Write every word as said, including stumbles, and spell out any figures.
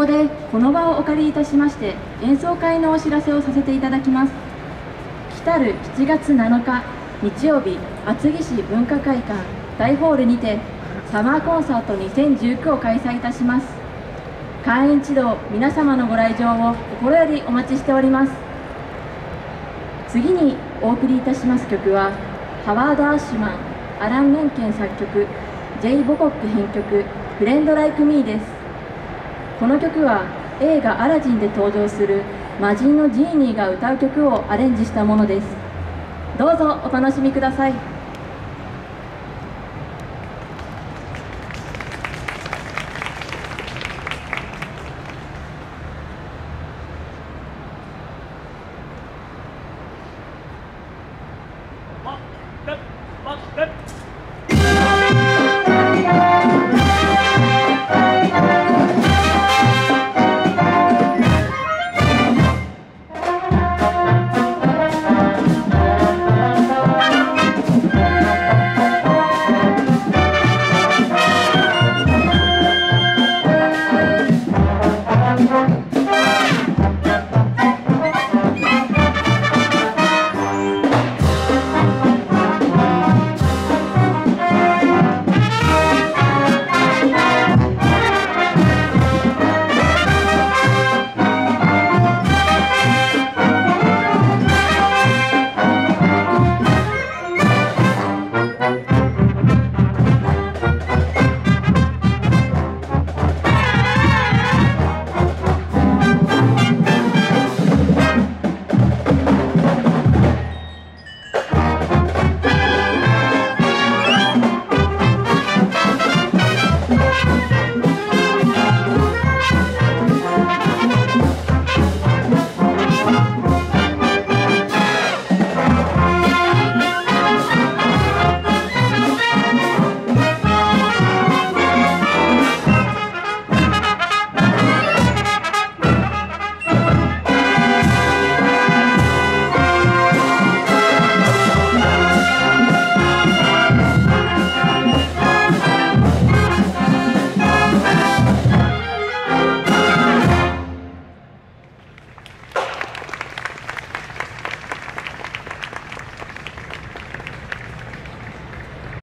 こでこの場をお借りいたしまして演奏会のお知らせをさせていただきます。来るしちがつなのか日曜日、厚木市文化会館大ホールにてサマーコンサートにせんじゅうきゅうを開催いたします。会員一同皆様のご来場を心よりお待ちしております。次にお送りいたします曲はハワード・アッシュマン、アラン・メンケン作曲、ジェイ・ボコック編曲「フレンド・ライク・ミー」です。この曲は映画「アラジン」で登場する魔人のジーニーが歌う曲をアレンジしたものです。どうぞお楽しみください。 Thank you.